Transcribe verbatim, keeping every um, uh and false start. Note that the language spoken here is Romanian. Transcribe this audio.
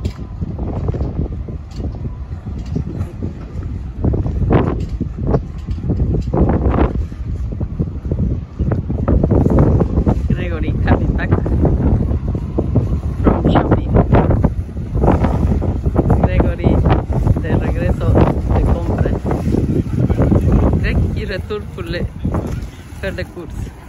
Gregory coming back from shopping. Gregory de regreso de compras. Greg y retur pour le faire de courses.